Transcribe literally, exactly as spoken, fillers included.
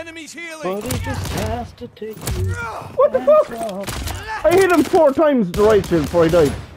enemy's healing. But he just has to take you. What the fuck? I hit him four times the right shield before he died.